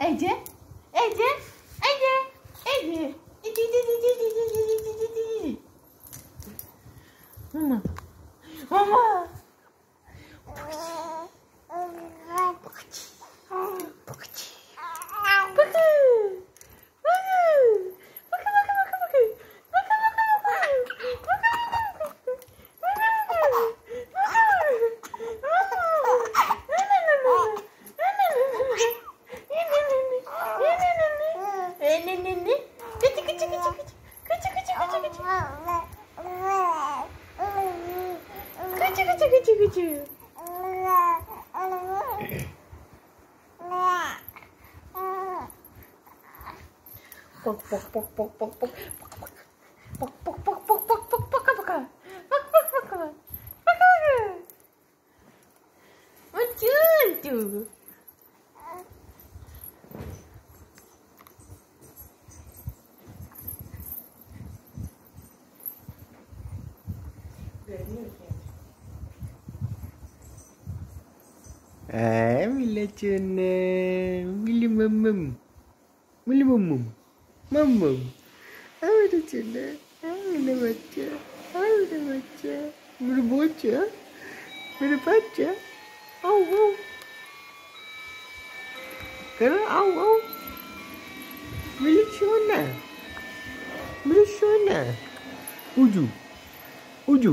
Ece, Ece, Ece, Ece. Mama, mama. Betul. Mila cuna, mila mamam, mila mamam, mamam. Ada cuna, ada baca, berbaca, berbaca. Au. Kerana au. Mila cuna. Uju.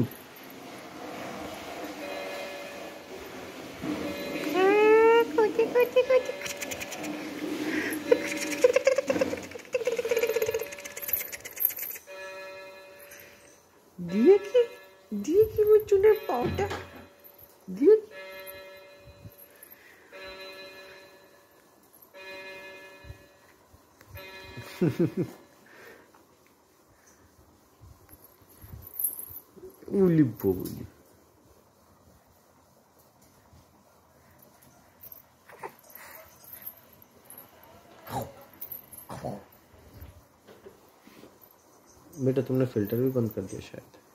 Dia ki mencuna powder. Dia Uli. बेटा तुमने filter भी बंद कर दिया शायद।